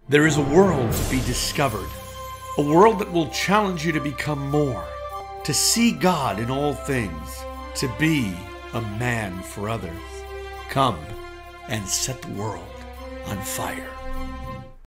There is a world to be discovered, a world that will challenge you to become more, to see God in all things, to be a man for others. Come and set the world on fire.